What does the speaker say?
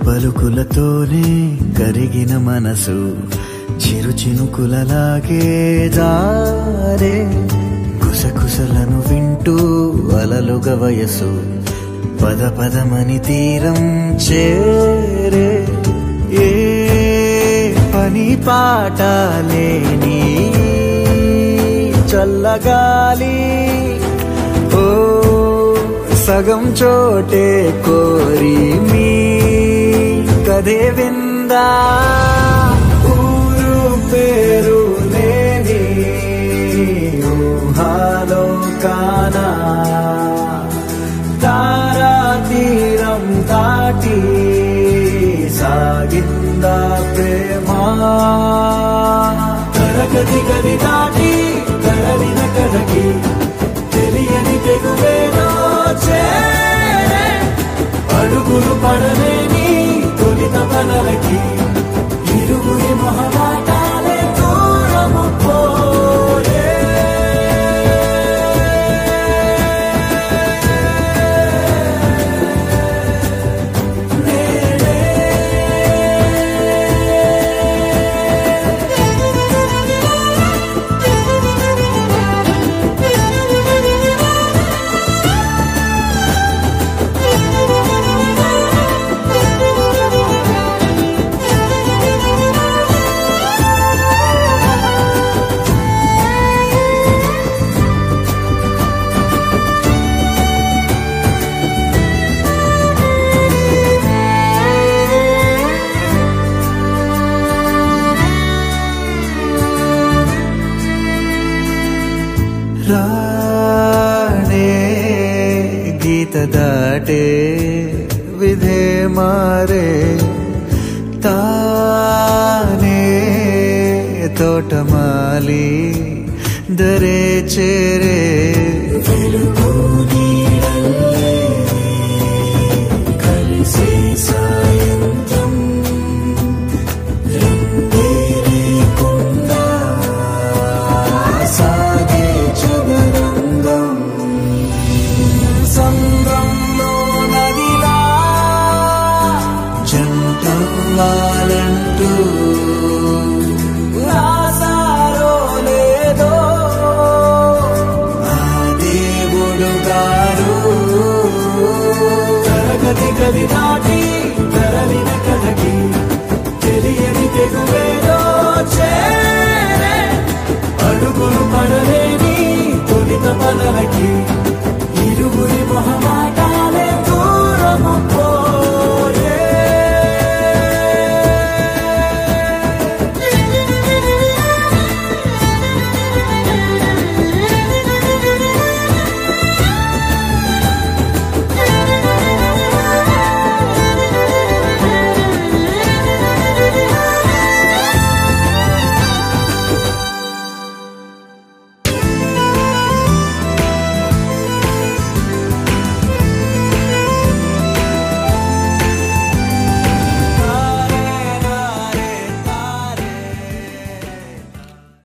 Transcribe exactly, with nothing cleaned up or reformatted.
పలుకులతోనే కరిగిన మనసు చిరు చినుకులలాగే జారే కుసకుసలను వింటూ అలలుగా వయసు పద పదమని తీరం చేరే ఏ పని పాట లేని చల్లగాలి ఓ సగం చోటే కోరి మీ కదే విందా ఊరు పేరు లేని ఊహాలో కానా తారా తీరం దాటి సాగిందా ప్రేమ కరగది గది దాటి కరలిన కరగి తెలియని తెగువేనో చేరే అడుగులు పడలేని తొలిత పనలకి ఇరుగురి మొహమాటాలే దూరము పోయే राणे गीत दाटे विधे मारे ताने तोटमाली दरे चेरे కలిసి సాయంత్రం జంటవాలంటూ రాసారో లేదో ఆ దేవుడు గారు కరగది గది దాటి కరలిన కథకి తెలియని తెగువేదో చేరే అడుగులు పడలేని తొలిత పదలకి ఇరుగురి మొహమాటాలే దూరము